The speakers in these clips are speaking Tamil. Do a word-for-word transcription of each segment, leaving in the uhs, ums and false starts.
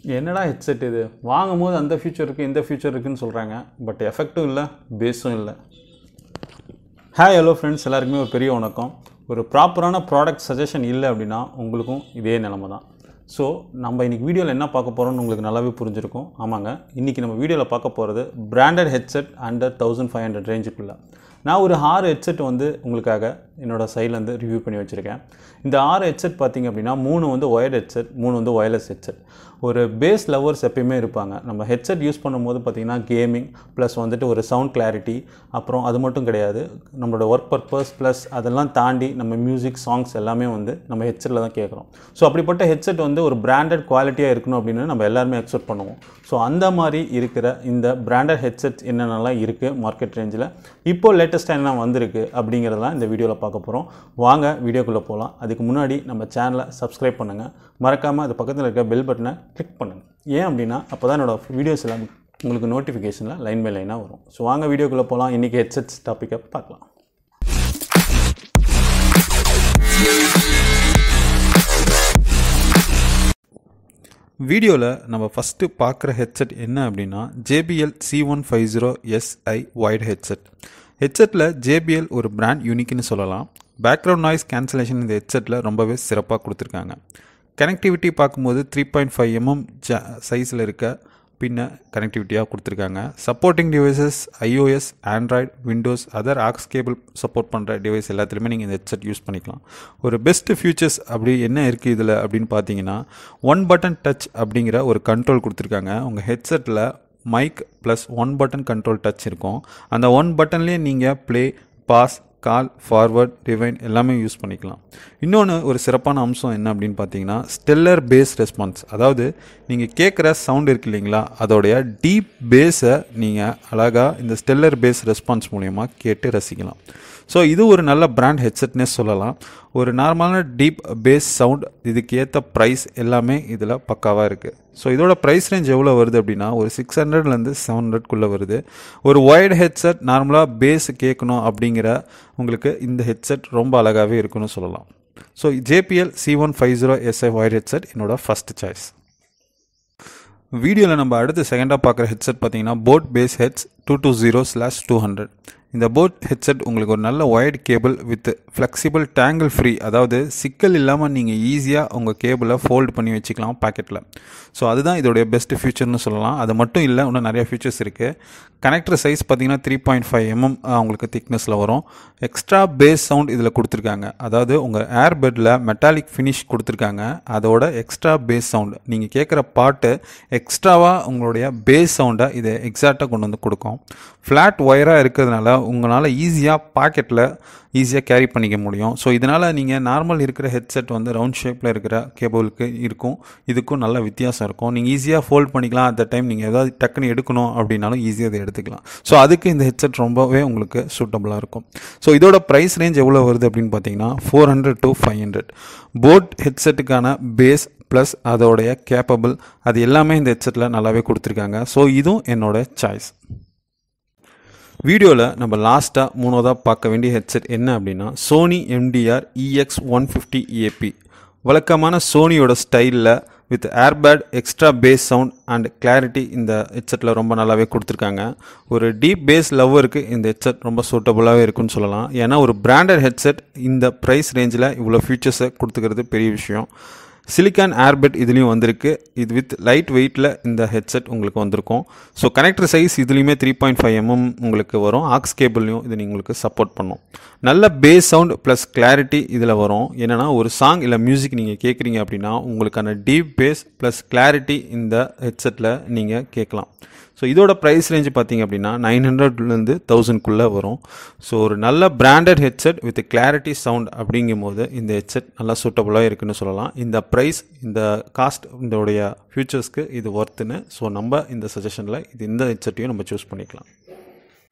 என்னடா ஹெட்செட் இது வாங்கும்போது அந்த ஃபியூச்சர் இருக்குது இந்த ஃபியூச்சர் இருக்குன்னு சொல்கிறாங்க, பட் எஃபெக்ட்டும் இல்லை பேஸும் இல்லை. ஹாய் ஹலோ ஃப்ரெண்ட்ஸ், எல்லாருக்குமே ஒரு பெரிய வணக்கம். ஒரு ப்ராப்பரான ப்ராடக்ட் சஜஷன் இல்லை அப்படின்னா உங்களுக்கும் இதே நிலமை தான். ஸோ நம்ம இன்றைக்கி வீடியோவில் என்ன பார்க்க போகிறோம்னு உங்களுக்கு நல்லாவே புரிஞ்சிருக்கும். ஆமாங்க, இன்றைக்கி நம்ம வீடியோவில் பார்க்க போகிறது branded headset under thousand five hundred ரேஞ்சுக்குள்ளே. நான் ஒரு ஆறு ஹெட்செட் வந்து உங்களுக்காக என்னோடய சைட்லேருந்து ரிவ்யூ பண்ணி வச்சுருக்கேன். இந்த ஆறு ஹெட்செட் பார்த்திங்க அப்படின்னா மூணு வந்து ஒயர்ட் ஹெட்செட், மூணு வந்து ஒயர்லெஸ் ஹெட்செட். ஒரு பேஸ் லவர்ஸ் எப்பயுமே இருப்பாங்க. நம்ம ஹெட்செட் யூஸ் பண்ணும்போது பார்த்திங்கன்னா கேமிங் ப்ளஸ் வந்துட்டு ஒரு சவுண்ட் கிளாரிட்டி, அப்புறம் அது மட்டும் கிடையாது, நம்மளோட ஒர்க் பர்பஸ் ப்ளஸ் அதெல்லாம் தாண்டி நம்ம மியூசிக் சாங்ஸ் எல்லாமே வந்து நம்ம ஹெட்செட்டில் தான் கேட்குறோம். ஸோ அப்படிப்பட்ட ஹெட்செட் வந்து ஒரு பிராண்டட் குவாலிட்டியாக இருக்கணும் அப்படின்னு நம்ம எல்லாருமே எக்ஸ்பெக்ட் பண்ணுவோம். ஸோ அந்த மாதிரி இருக்கிற இந்த பிராண்டட் ஹெட்செட்ஸ் என்னென்னலாம் இருக்குது மார்க்கெட் ரேஞ்சில், இப்போது லேட்டஸ்ட்டாக என்ன வந்திருக்கு அப்படிங்கிறதெல்லாம் இந்த வீடியோவில் பார்க்க போகிறோம். வாங்க வீடியோக்குள்ளே போகலாம். அதுக்கு முன்னாடி நம்ம சேனலை சப்ஸ்கிரைப் பண்ணுங்கள், மறக்காமல் அது பக்கத்தில் இருக்க பெல் பட்டனை கிளிக் பண்ணுங்கள். ஏன் அப்படின்னா அப்போ தான் என்னோடய வீடியோஸ் எல்லாம் உங்களுக்கு நோட்டிஃபிகேஷனில் லைன் பை லைனாக வரும். ஸோ வாங்க வீடியோக்குள்ளே போகலாம். இன்றைக்கி ஹெட்செட்ஸ் டாப்பிக்கை பார்க்கலாம். வீடியோவில் நம்ம ஃபஸ்ட்டு பார்க்குற ஹெட்செட் என்ன அப்படின்னா JBL C one five zero SI white headset. ஹெட்செட்டில் ஜேபிஎல் ஒரு பிராண்ட் யூனிக்னு சொல்லலாம். பேக்ரவுண்ட் நாய்ஸ் கேன்சலேஷன் இந்த ஹெட்செட்டில் ரொம்பவே சிறப்பாக கொடுத்துருக்காங்க. கனெக்டிவிட்டி பார்க்கும்போது த்ரீ பாயிண்ட் ஃபைவ் எம்எம் ஜ சைஸில் இருக்க பின்ன கனெக்டிவிட்டியாக கொடுத்துருக்காங்க. Supporting devices iOS, Android, Windows, other aux cable support பண்ணுற டிவைஸ் எல்லாத்துலேயுமே நீங்கள் இந்த ஹெட்செட் யூஸ் பண்ணிக்கலாம். ஒரு பெஸ்ட்டு ஃபியூச்சர்ஸ் அப்படி என்ன இருக்குது இதில் அப்படின்னு பார்த்தீங்கன்னா, ஒன் பட்டன் டச் அப்படிங்கிற ஒரு கண்ட்ரோல் கொடுத்துருக்காங்க. உங்கள் ஹெட்செட்டில் mic plus one button control touch இருக்கும். அந்த ஒன் பட்டன்லேயே நீங்கள் play, pause, call, forward, rewind எல்லாமே யூஸ் பண்ணிக்கலாம். இன்னொன்று ஒரு சிறப்பான அம்சம் என்ன அப்படின்னு பார்த்தீங்கன்னா ஸ்டெல்லர் பேஸ் ரெஸ்பான்ஸ். அதாவது நீங்கள் கேட்குற சவுண்ட் இருக்கு இல்லைங்களா, அதோடைய டீப் பேஸை நீங்கள் அழகாக இந்த ஸ்டெல்லர் பேஸ் ரெஸ்பான்ஸ் மூலயமா கேட்டு ரசிக்கலாம். ஸோ இது ஒரு நல்ல பிராண்ட் ஹெட்செட்னே சொல்லலாம். ஒரு நார்மலான டீப் பேஸ் சவுண்ட், இதுக்கு ஏற்ற ப்ரைஸ் எல்லாமே இதில் பக்காவாக இருக்குது. ஸோ இதோட ப்ரைஸ் ரேஞ்ச் எவ்வளோ வருது அப்படின்னா ஒரு சிக்ஸ் ஹண்ட்ரட்லேருந்து செவன் ஹண்ட்ரட்குள்ளே வருது. ஒரு ஒயர்டு ஹெட்செட் நார்மலாக பேஸ் கேட்கணும் அப்படிங்கிற உங்களுக்கு இந்த ஹெட்செட் ரொம்ப அழகாகவே இருக்குன்னு சொல்லலாம். So JBL C one five zero SI wired headset என்னோட ஃபஸ்ட் சாய்ஸ். வீடியோவில் நம்ம அடுத்து செகண்டாக பார்க்குற ஹெட்செட் பார்த்தீங்கன்னா boAt bass heads two two zero slash two hundred. இந்த போட் ஹெட்செட் உங்களுக்கு ஒரு நல்ல wired cable with flexible tangle free, அதாவது சிக்கல் இல்லாமல் நீங்கள் ஈஸியாக உங்கள் கேபிளை ஃபோல்டு பண்ணி வச்சுக்கலாம் பாக்கெட்டில். ஸோ அதுதான் இதோடைய பெஸ்ட்டு ஃபியூச்சர்னு சொல்லலாம். அது மட்டும் இல்லை, இன்னும் நிறைய ஃபியூச்சர்ஸ் இருக்குது. கனெக்டர் சைஸ் பார்த்தீங்கன்னா த்ரீ பாயிண்ட் ஃபைவ் எம்எம் உங்களுக்கு திக்னஸில் வரும். எக்ஸ்ட்ரா பேஸ் சவுண்ட் இதில் கொடுத்துருக்காங்க. அதாவது உங்கள் ஏர்பெட்டில் மெட்டாலிக் ஃபினிஷ் கொடுத்துருக்காங்க. அதோட எக்ஸ்ட்ரா பேஸ் சவுண்ட் நீங்கள் கேட்குற பாட்டு எக்ஸ்ட்ராவாக உங்களுடைய பேஸ் சவுண்டை இதை எக்ஸாக்டாக கொண்டு வந்து கொடுக்கும். ஃப்ளாட் ஒயராக இருக்கிறதுனால உங்களால் ஈஸியாக பாக்கெட்டில் ஈஸியாக கேரி பண்ணிக்க முடியும். ஸோ இதனால் நீங்கள் நார்மல் இருக்கிற ஹெட்செட் வந்து ரவுண்ட் ஷேப்பில் இருக்கிற கேபிளுக்கு இருக்கும், இதுக்கும் நல்ல வித்தியாசம் இருக்கும். நீங்கள் ஈஸியாக ஃபோல்ட் பண்ணிக்கலாம். அட் த டைம் நீங்கள் ஏதாவது டக்குன்னு எடுக்கணும் அப்படின்னாலும் ஈஸியாக அதை எடுத்துக்கலாம். ஸோ அதுக்கு இந்த ஹெட்செட் ரொம்பவே உங்களுக்கு சூட்டபுளாக இருக்கும். ஸோ இதோட ப்ரைஸ் ரேஞ்ச் எவ்வளோ வருது அப்படின்னு பார்த்தீங்கன்னா four hundred to five hundred. BoAt ஹெட்செட்டுக்கான பேஸ் ப்ளஸ் அதோடைய கேப்பபிள் அது எல்லாமே இந்த ஹெட்செட்டில் நல்லாவே கொடுத்துருக்காங்க. ஸோ இதுவும் என்னோட சாய்ஸ். வீடியோவில் நம்ம லாஸ்ட்டாக மூணாவதாக பார்க்க வேண்டிய ஹெட்செட் என்ன அப்படின்னா Sony MDR EX one fifty AP. வழக்கமான சோனியோட ஸ்டைலில் with earpad, extra bass sound and clarity இந்த ஹெட்செட்டில் ரொம்ப நல்லாவே கொடுத்துருக்காங்க. ஒரு டீப் பேஸ் லவ்வருக்கு இந்த ஹெட்செட் ரொம்ப சூட்டபுளாகவே இருக்குன்னு சொல்லலாம். ஏன்னா ஒரு பிராண்டட் ஹெட்செட் இந்த ப்ரைஸ் ரேஞ்சில் இவ்வளோ ஃபீச்சர்ஸை கொடுத்துக்கிறது பெரிய விஷயம். சிலிக்கான் ஏர்பெட் இதுலேயும் வந்திருக்கு. இது வித் லைட் வெயிட்டில் இந்த ஹெட்செட் உங்களுக்கு வந்திருக்கும். ஸோ கனெக்டர் சைஸ் இதுலேயுமே த்ரீ பாயிண்ட் ஃபைவ் எம்எம் உங்களுக்கு வரும். ஆக்ஸ் கேபிள்லையும் இது உங்களுக்கு சப்போர்ட் பண்ணும். நல்ல பேஸ் சவுண்ட் ப்ளஸ் கிளாரிட்டி இதில் வரும். என்னென்னா ஒரு சாங் இல்லை மியூசிக் நீங்கள் கேட்குறீங்க அப்படின்னா உங்களுக்கான டீப் பேஸ் ப்ளஸ் கிளாரிட்டி இந்த ஹெட்செட்டில் நீங்கள் கேட்கலாம். ஸோ இதோட ப்ரைஸ் ரேஞ்சு பார்த்தீங்க அப்படின்னா நைன் ஹண்ட்ரட்லேருந்து தௌசண்ட்குள்ளே வரும். ஸோ ஒரு நல்ல branded headset with clarity sound அப்படிங்கும் போது இந்த ஹெட்செட் நல்லா சூட்டபுளாக இருக்குன்னு சொல்லலாம். இந்த ப்ரைஸ், இந்த காஸ்ட், இதோடைய ஃபியூச்சர்ஸ்க்கு இது ஒர்த்துன்னு. ஸோ நம்ம இந்த சஜஷனில் இது இந்த ஹெட்செட்டையும் நம்ம சூஸ் பண்ணிக்கலாம்.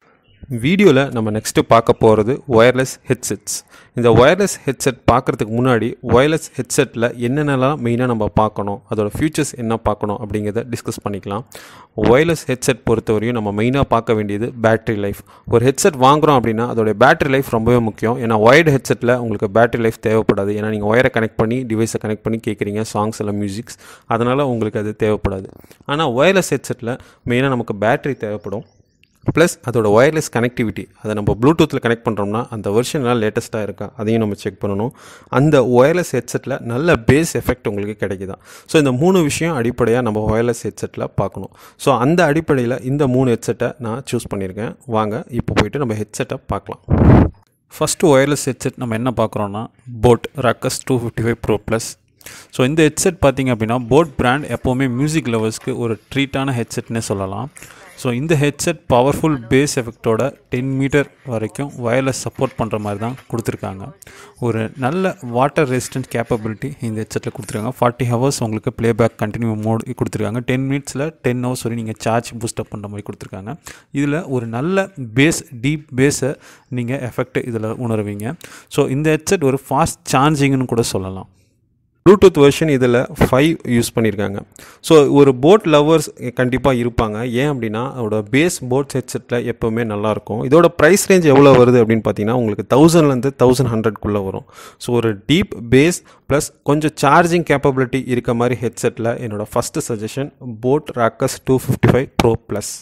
வீடியோவில் நம்ம நெக்ஸ்ட்டு பார்க்க போகிறது ஒயர்லெஸ் ஹெட்செட்ஸ். இந்த ஒயர்லெஸ் ஹெட்செட் பார்க்குறதுக்கு முன்னாடி ஒயர்லெஸ் ஹெட்செட்டில் என்னென்னலாம் மெயினாக நம்ம பார்க்கணும், அதோட ஃபியூச்சர்ஸ் என்ன பார்க்கணும் அப்படிங்கிறத டிஸ்கஸ் பண்ணிக்கலாம். ஒயர்லெஸ் ஹெட்செட் பொறுத்தவரையும் நம்ம மெயினாக பார்க்க வேண்டியது பேட்டரி லைஃப். ஒரு ஹெட்செட் வாங்குகிறோம் அப்படின்னா அதோடைய பேட்டரி லைஃப் ரொம்பவே முக்கியம். ஏன்னா ஒயர்டு ஹெட்செட்டில் உங்களுக்கு பேட்டரி லைஃப் தேவைப்படாது. ஏன்னா நீங்கள் ஒயரை கனெக்ட் பண்ணி டிவைஸை கனெக்ட் பண்ணி கேட்குறீங்க, சாங்ஸ் எல்லாம் மியூசிக்ஸ், அதனால் உங்களுக்கு அது தேவைப்படாது. ஆனால் ஒயர்லெஸ் ஹெட்செட்டில் மெயினாக நமக்கு பேட்டரி தேவைப்படும். ப்ளஸ் அதோட ஒயர்லெஸ் கனெக்டிவிட்டி, அதை நம்ம ப்ளூடூத்தில் கனெக்ட் பண்ணுறோம்னா அந்த வெர்ஷன்லாம் லேட்டஸ்ட்டாக இருக்கா அதையும் நம்ம செக் பண்ணணும். அந்த ஒயர்லெஸ் ஹெட்செட்டில் நல்ல பேஸ் எஃபெக்ட் உங்களுக்கு கிடைக்குதா. ஸோ இந்த மூணு விஷயம் அடிப்படையாக நம்ம ஒயர்லெஸ் ஹெட்செட்டில் பார்க்கணும். ஸோ அந்த அடிப்படையில் இந்த மூணு ஹெட்செட்டை நான் சூஸ் பண்ணியிருக்கேன். வாங்க இப்போ போய்ட்டு நம்ம ஹெட்செட்டை பார்க்கலாம். ஃபஸ்ட்டு ஒயர்லெஸ் ஹெட்செட் நம்ம என்ன பார்க்குறோன்னா boAt Rockerz two fifty five pro plus. So இந்த ஹெட்செட் பார்த்திங்க அப்படின்னா போட் பிராண்ட் எப்போவுமே மியூசிக் லவர்ஸ்க்கு ஒரு ட்ரீட்டான ஹெட்செட்னே சொல்லலாம். ஸோ இந்த ஹெட்செட் பவர்ஃபுல் பேஸ் எஃபெக்டோட டென் மீட்டர் வரைக்கும் ஒயர்லெஸ் சப்போர்ட் பண்ணுற மாதிரி தான் கொடுத்துருக்காங்க. ஒரு நல்ல வாட்டர் ரெசிஸ்டன்ட் கேப்பபிலிட்டி இந்த ஹெட்செட்டில் கொடுத்துருக்காங்க. ஃபார்ட்டி ஹவர்ஸ் உங்களுக்கு ப்ளேபேக் கண்டினியூ மோட் கொடுத்துருக்காங்க. டென் மினிட்ஸில் டென் ஹவர்ஸ் வரை நீங்கள் சார்ஜ் பூஸ்டப் பண்ணுற மாதிரி கொடுத்துருக்காங்க. இதில் ஒரு நல்ல பேஸ் டீப் பேஸை நீங்கள் எஃபெக்ட் இதில் உணர்வீங்க. ஸோ இந்த ஹெட்செட் ஒரு ஃபாஸ்ட் சார்ஜிங்னு கூட சொல்லலாம். ப்ளூடூத் வெர்ஷன் இதில் ஃபைவ் யூஸ் பண்ணியிருக்காங்க. ஸோ ஒரு போட் லவர்ஸ் கண்டிப்பாக இருப்பாங்க. ஏன் அப்படின்னா அதோட பேஸ் போட் ஹெட்செட்டில் எப்போவுமே நல்லாயிருக்கும். இதோட ப்ரைஸ் ரேஞ்ச் எவ்வளோ வருது அப்படின்னு பார்த்தீங்கன்னா உங்களுக்கு தௌசண்ட்லேருந்து தௌசண்ட் ஹண்ட்ரட்குள்ளே வரும். ஸோ ஒரு டீப் பேஸ் ப்ளஸ் கொஞ்சம் சார்ஜிங் கேப்பபிலிட்டி இருக்க மாதிரி ஹெட்செட்டில் என்னோடய first suggestion boAt Rockerz two fifty five pro plus.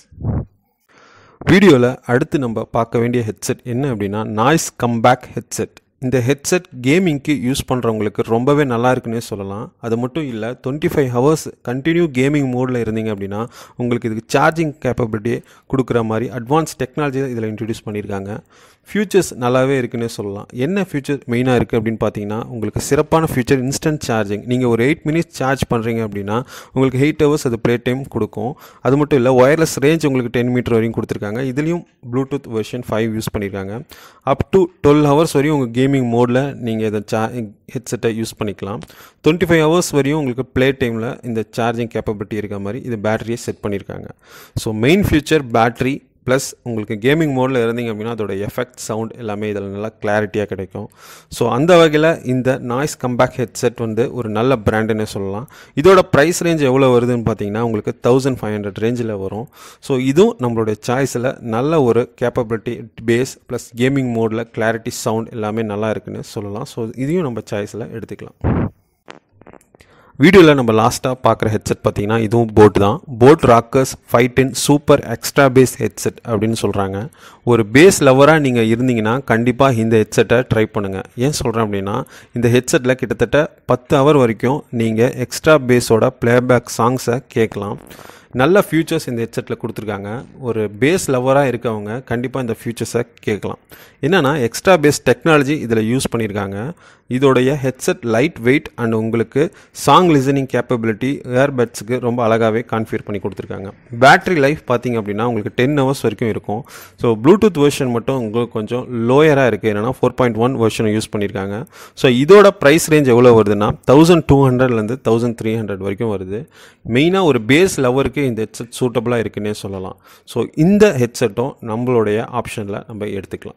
வீடியோவில் அடுத்து நம்ம பார்க்க வேண்டிய ஹெட்செட் என்ன அப்படின்னா நாய்ஸ் கம்பேக் ஹெட்செட். இந்த ஹெட்செட் கேமிங்க்கு யூஸ் பண்ணுறவங்களுக்கு ரொம்பவே நல்லா இருக்குன்னே சொல்லலாம். அது மட்டும் இல்லை, twenty five hours continue gaming மோடில் இருந்தீங்க அப்படின்னா உங்களுக்கு இதுக்கு சார்ஜிங் கேப்பபிலிட்டி கொடுக்குற மாதிரி அட்வான்ஸ் டெக்னாலஜி இதில் இன்ட்ரடியூஸ் பண்ணியிருக்காங்க. ஃபியூச்சர்ஸ் நல்லாவே இருக்குன்னே சொல்லலாம். என்ன ஃபியூச்சர் மெயினாக இருக்குது அப்படின்னு பார்த்தீங்கன்னா உங்களுக்கு சிறப்பான ஃபியூச்சர் இன்ஸ்டன்ட் சார்ஜிங். நீங்கள் ஒரு எயிட் மினிட்ஸ் சார்ஜ் பண்ணுறீங்க அப்படின்னா உங்களுக்கு எயிட் ஹவர்ஸ் அது ப்ளே டைம் கொடுக்கும். அது மட்டும் இல்லை, ஒயர்லெஸ் ரேஞ்ச் உங்களுக்கு டென் மீட்டர் வரையும் கொடுத்துருக்காங்க. இதுலேயும் ப்ளூடூத் வெர்ஷன் ஃபைவ் யூஸ் பண்ணியிருக்காங்க. அப் டு டுவெல் ஹவர்ஸ் வரையும் உங்கள் கேமிங் மோடில் நீங்கள் இதை சா ஹெட்செட்டை யூஸ் பண்ணிக்கலாம். டுவெண்ட்டி ஃபைவ் ஹவர்ஸ் வரையும் உங்களுக்கு ப்ளே டைமில் இந்த சார்ஜிங் கேப்பபிலிட்டி இருக்க மாதிரி இது பேட்டரியை செட் பண்ணியிருக்காங்க. So main feature battery plus உங்களுக்கு கேமிங் மோடில் இருந்தீங்க அப்படின்னா அதோட எஃபெக்ட் சவுண்ட் எல்லாமே இதில் நல்லா கிளாரிட்டியாக கிடைக்கும். ஸோ அந்த வகையில் இந்த நாய்ஸ் கம்பேக் ஹெட்செட் வந்து ஒரு நல்ல பிராண்டுன்னு சொல்லலாம். இதோட ப்ரைஸ் ரேஞ்ச் எவ்வளோ வருதுன்னு பார்த்தீங்கன்னா உங்களுக்கு தௌசண்ட் ஃபைவ் ஹண்ட்ரட் ரேஞ்சில் வரும். ஸோ இதுவும் நம்மளுடைய சாய்ஸில் நல்ல ஒரு கேப்பபிலிட்டி பேஸ் ப்ளஸ் கேமிங் மோடில் கிளாரிட்டி சவுண்ட் எல்லாமே நல்லா இருக்குன்னு சொல்லலாம். ஸோ இதையும் நம்ம சாய்ஸில் எடுத்துக்கலாம். வீடியோவில் நம்ம லாஸ்ட்டாக பார்க்குற ஹெட்செட் பார்த்தீங்கன்னா இதுவும் போட் தான். BoAt Rockerz five ten super extra bass headset அப்படின்னு சொல்கிறாங்க. ஒரு பேஸ் லவராக நீங்கள் இருந்தீங்கன்னா கண்டிப்பாக இந்த ஹெட்செட்டை ட்ரை பண்ணுங்கள். ஏன் சொல்கிறேன் அப்படின்னா இந்த ஹெட்செட்டில் கிட்டத்தட்ட பத்து ஹவர் வரைக்கும் நீங்கள் எக்ஸ்ட்ரா பேஸோட ப்ளேபேக் சாங்ஸை கேட்கலாம். நல்ல ஃபியூச்சர்ஸ் இந்த ஹெட்செட்டில் கொடுத்துருக்காங்க. ஒரு பேஸ் லவராக இருக்கவங்க கண்டிப்பாக இந்த ஃபியூச்சர்ஸை கேட்கலாம். என்னென்னா எக்ஸ்ட்ரா பேஸ் டெக்னாலஜி இதில் யூஸ் பண்ணியிருக்காங்க. இதோடைய ஹெட்செட் லைட் வெயிட் அண்ட் உங்களுக்கு சாங் லிசனிங் கேப்பபிலிட்டி ஏர்பட்ஸுக்கு ரொம்ப அழகாகவே கான்ஃபிகர் பண்ணி கொடுத்துருக்காங்க. பேட்டரி லைஃப் பார்த்திங்க அப்படின்னா உங்களுக்கு டென் ஹவர்ஸ் வரைக்கும் இருக்கும். ஸோ ப்ளூடூத் வெர்ஷன் மட்டும் உங்களுக்கு கொஞ்சம் லோயராக இருக்குது. என்னென்னா ஃபோர் பாயிண்ட் ஒன் வெர்ஷனை யூஸ் பண்ணியிருக்காங்க. ஸோ இதோட ப்ரைஸ் ரேஞ்ச் எவ்வளோ வருதுன்னா தௌசண்ட் டூ ஹண்ட்ரட்லேருந்து தௌசண்ட் த்ரீ ஹண்ட்ரட் வரைக்கும் வருது. மெயினாக ஒரு பேஸ் லவருக்கு இந்த ஹெட்செட் சூட்டபுளாக இருக்குன்னே சொல்லலாம். ஸோ இந்த ஹெட்செட்டும் நம்மளுடைய ஆப்ஷனில் நம்ம எடுத்துக்கலாம்.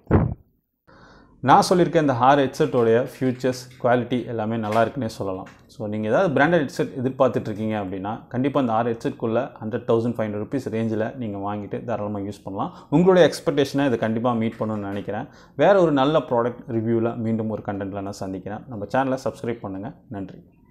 நான் சொல்லியிருக்கேன் இந்த ஹார் ஹெட்செட்டோடைய ஃபியூச்சர்ஸ் குவாலிட்டி எல்லாமே நல்லா இருக்குன்னே சொல்லலாம். ஸோ நீங்கள் ஏதாவது பிராண்டட் ஹெட்செட் எதிர்பார்த்துட்ருக்கீங்க அப்படின்னா கண்டிப்பாக இந்த ஆறு ஹெட்செட்குள்ளே hundred thousand five hundred rupees ரேஞ்சில் நீங்கள் வாங்கிட்டு தாராளமாக யூஸ் பண்ணலாம். உங்களுடைய எக்ஸ்பெக்டேஷனை இதை கண்டிப்பாக மீட் பண்ணணும்னு நினைக்கிறேன். வேறு ஒரு நல்ல ப்ராடக்ட் ரிவ்யூவில் மீண்டும் ஒரு கண்டென்ட்டில் நான் சந்திக்கிறேன். நம்ம சேனலை சப்ஸ்கிரைப் பண்ணுங்கள். நன்றி.